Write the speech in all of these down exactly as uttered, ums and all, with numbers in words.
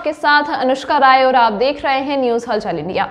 आपके साथ अनुष्का राय और आप देख रहे हैं न्यूज हलचल इंडिया।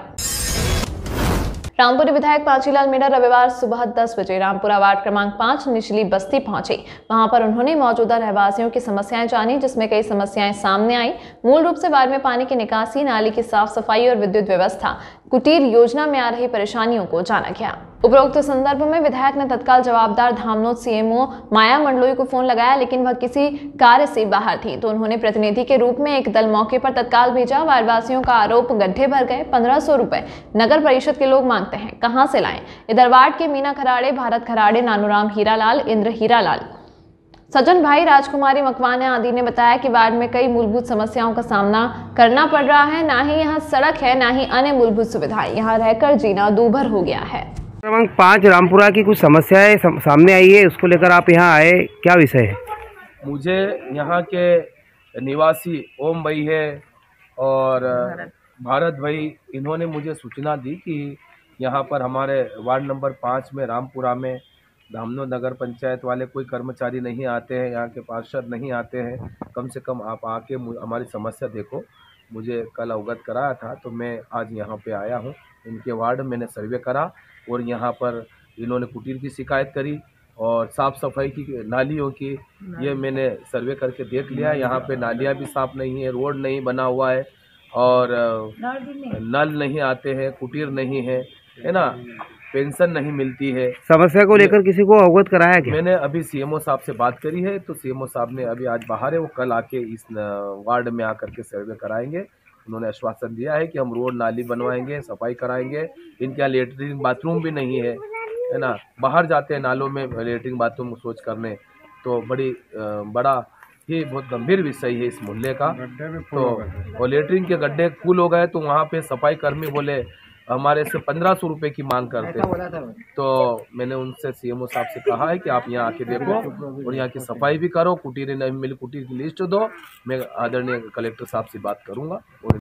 रामपुरी विधायक पांचीलाल मीणा रविवार सुबह दस बजे रामपुरा वार्ड क्रमांक पाँच निचली बस्ती पहुंचे। वहां पर उन्होंने मौजूदा रहवासियों की समस्याएं जानी, जिसमें कई समस्याएं सामने आई। मूल रूप से वार्ड में पानी की निकासी, नाली की साफ सफाई और विद्युत व्यवस्था, कुटीर योजना में आ रही परेशानियों को जाना गया। उपरोक्त संदर्भ में विधायक ने तत्काल जवाबदार धामनोद सीएमओ माया मंडलोई को फोन लगाया, लेकिन वह किसी कार्य से बाहर थी, तो उन्होंने प्रतिनिधि के रूप में एक दल मौके पर तत्काल भेजा। वार्डवासियों का आरोप गड्ढे भर गए, पंद्रह सौ रुपए नगर परिषद के लोग मांगते हैं, कहां से लाएं। इधर वार्ड के मीना खराड़े, भारत खराड़े, नानूराम हीरालाल, इंद्र हीरालाल, सज्जन भाई, राजकुमारी मकवाना आदि ने बताया कि वार्ड में कई मूलभूत समस्याओं का सामना करना पड़ रहा है। ना ही यहाँ सड़क है, ना ही अन्य मूलभूत सुविधाएं। यहाँ रहकर जीना दूभर हो गया है। क्रमांक पाँच रामपुरा की कुछ समस्याएं सामने आई है, उसको लेकर आप यहाँ आए, क्या विषय है? मुझे यहाँ के निवासी ओम भाई है और भारत भाई, इन्होंने मुझे सूचना दी कि यहाँ पर हमारे वार्ड नंबर पाँच में रामपुरा में धामनोद नगर पंचायत वाले कोई कर्मचारी नहीं आते हैं, यहाँ के पार्षद नहीं आते हैं। कम से कम आप आके हमारी समस्या देखो। मुझे कल अवगत कराया था, तो मैं आज यहाँ पे आया हूँ। इनके वार्ड मैंने सर्वे करा और यहाँ पर इन्होंने कुटीर की शिकायत करी और साफ़ सफाई की, नालियों की, ये मैंने सर्वे करके देख लिया। यहाँ पे नालियाँ भी साफ़ नहीं है, रोड नहीं बना हुआ है और नल नहीं आते हैं, कुटीर नहीं है, है ना, पेंशन नहीं मिलती है। समस्या को लेकर किसी को अवगत कराया क्या? मैंने अभी सीएमओ साहब से बात करी है, तो सीएमओ साहब ने अभी आज बाहर है, वो कल आके इस वार्ड में आकर के सर्वे कराएंगे। उन्होंने आश्वासन दिया है कि हम रोड नाली बनवाएंगे, सफाई कराएंगे। इनके यहाँ लेटरिन बाथरूम भी नहीं है, है ना, बाहर जाते हैं नालों में लेटरिन बाथरूम सोच करने, तो बड़ी बड़ा ही बहुत गंभीर विषय है इस मोहल्ले का। तो और लेटरिन के गड्ढे फुल हो गए, तो वहाँ पे सफाई कर्मी बोले हमारे से पंद्रह सौ रुपये की मांग करते हैं। तो मैंने उनसे सीएमओ साहब से कहा है कि आप यहाँ आके देखो और यहाँ की सफाई भी करो, कुटीर नहीं मिली कुटीर की लिस्ट दो। मैं आदरणीय कलेक्टर साहब से बात करूँगा और